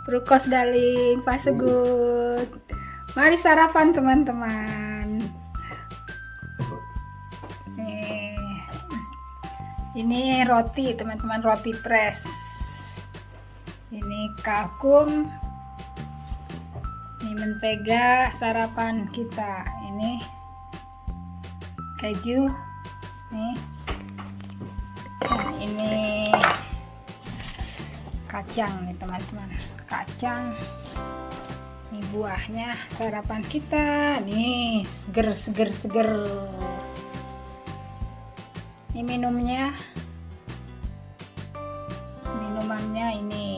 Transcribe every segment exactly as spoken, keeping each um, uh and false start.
Brukos darling, pasegut. Mari sarapan teman-teman. Nih, ini roti teman-teman, roti press. Ini kangkung. Ini mentega sarapan kita. Ini keju. Nih. Nah, ini kacang nih teman-teman, kacang. Ini buahnya sarapan kita nih, seger seger seger. Ini minumnya, minumannya ini.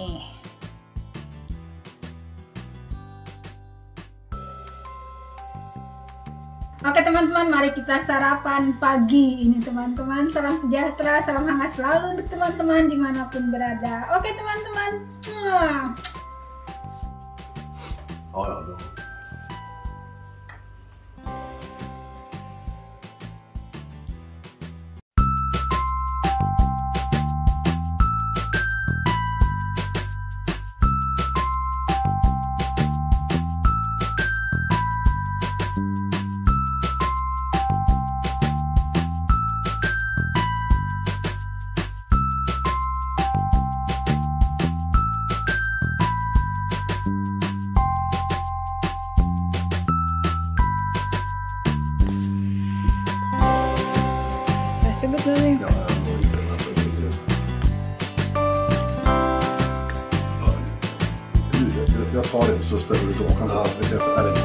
Oke teman-teman, mari kita sarapan pagi ini teman-teman. Salam sejahtera, salam hangat selalu untuk teman-teman dimanapun berada. Oke teman-teman. Ja, ja, bra. Sebut dulu. Ja, jag tar det så ställer du tillbaka. Ja, det är det.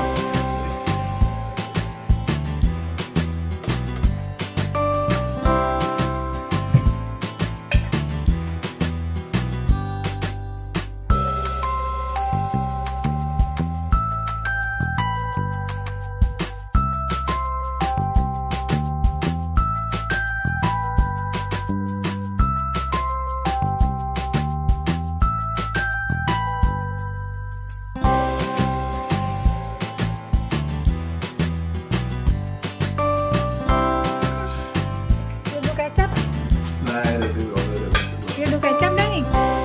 Kecap nih.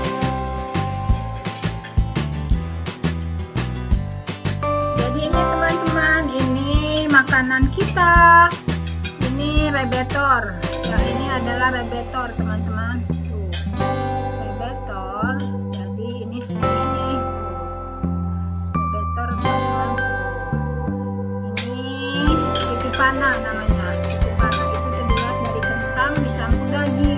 Jadi ini teman-teman, ini makanan kita. Ini rebetor. Ya, ini adalah rebetor teman-teman. Tuh, rebetor. Jadi ini seperti ini. Rebetor teman-teman. Ini titipana namanya. Titipana itu terbuat dari kentang dicampur daging.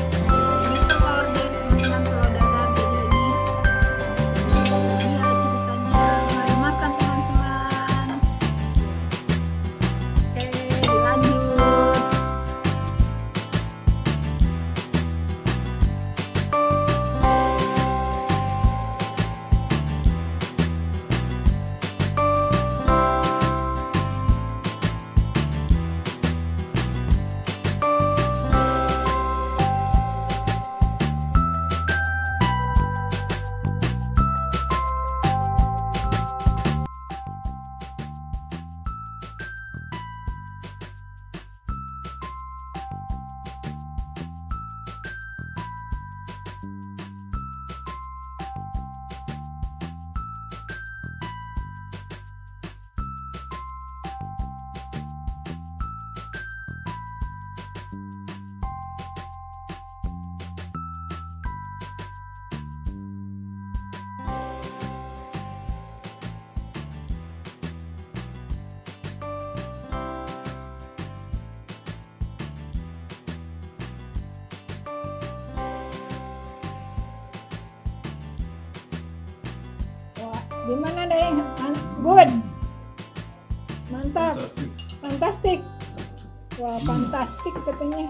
Gimana deh? Good. Mantap. Fantastik. Wah, fantastik katanya.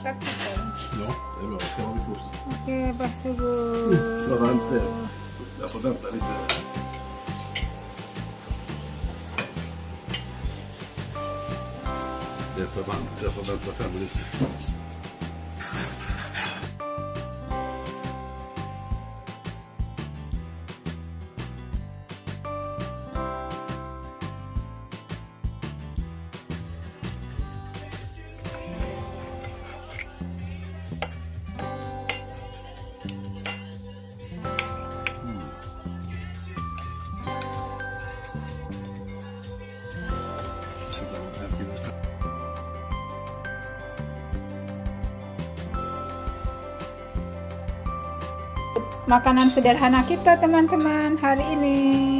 bakar kita. Ja, det är bra. Det ska vara vid kusten. Okej, varsågod. Jag väntar. Jag får vänta lite. Det är för varmt. Jag får vänta fem minuter. Makanan sederhana kita teman-teman hari ini.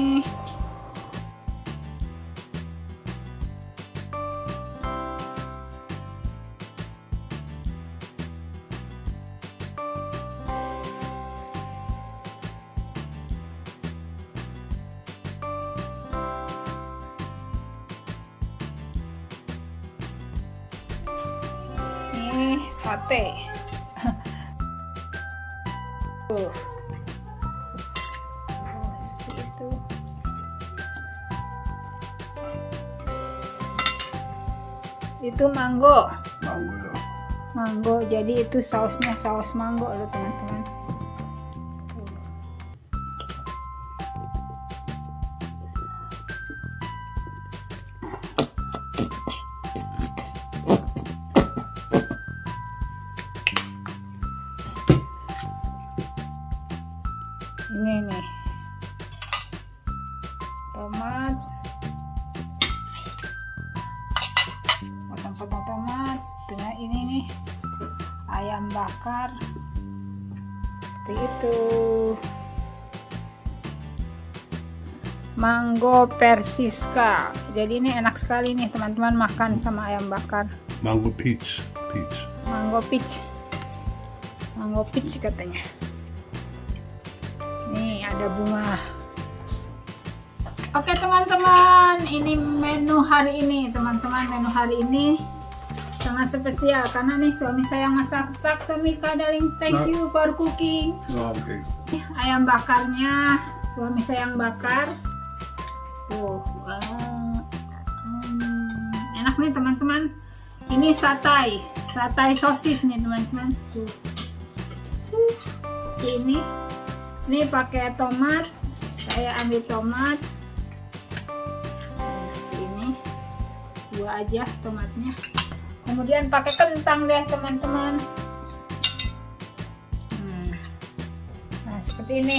Ini sate. Tuh. Itu itu mango Mango, ja. mango jadi itu sausnya saus mango loh teman-teman. Ini nih tomat, potong-potong tomat. Dengan ini nih ayam bakar seperti itu. Mango persiska, jadi ini enak sekali nih teman-teman makan sama ayam bakar. Mango peach. Peach. Mango peach, mango peach katanya. Nih ada bunga. Oke teman-teman, ini menu hari ini teman-teman. Menu hari ini sangat spesial karena nih suami saya yang masak-masak. Suami kadaling, thank you for cooking. Ja, okej. Ayam bakarnya suami saya yang bakar. Tuh, uh, hmm, enak nih teman-teman. Ini satay, satay sosis nih teman-teman. Tuh, uh, ini. Ini pakai tomat, saya ambil tomat. Ini dua aja tomatnya. Kemudian pakai kentang deh teman-teman. Hmm. Nah seperti ini.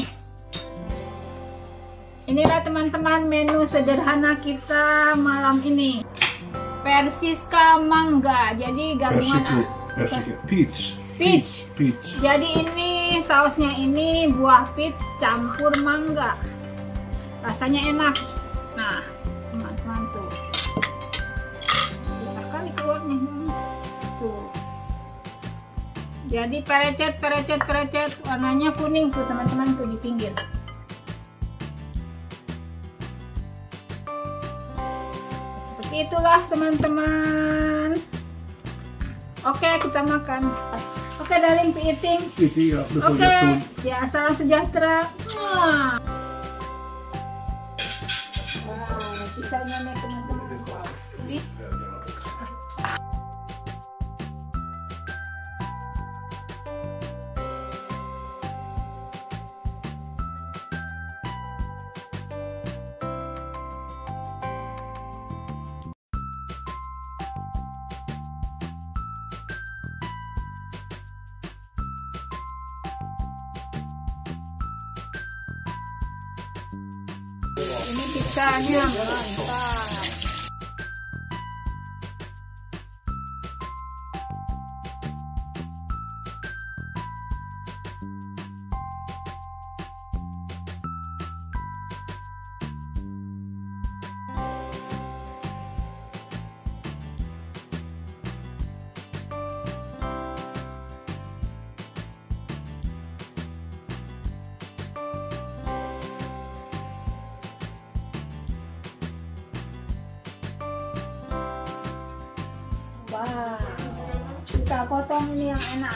Inilah teman-teman menu sederhana kita malam ini. Persiska mangga, jadi gabungan. Persika. Peach. Peach. Peach. Jadi ini sausnya ini buah peach campur mangga. Rasanya enak. Nah, teman-teman tuh. Banyak kali keluarnya. Tuh. Jadi perecet, perecet, perecet. Warnanya kuning tuh teman-teman tuh di pinggir. Seperti itulah teman-teman. Oke, kita makan. Oke, Daring, eating. Lite ja. Det får Oke, jag ya salam sejahtera. Wah, wow, pisahnya nih teman-teman. Ini. Ini pizzanya mantap. ayam ini yang enak.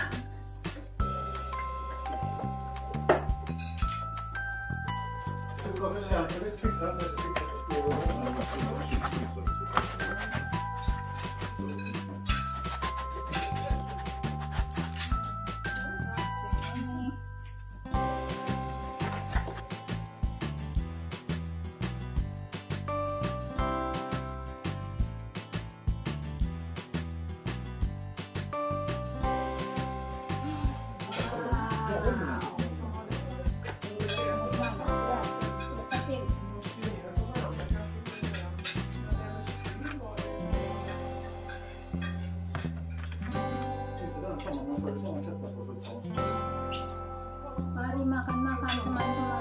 Mari makan-makan teman-teman.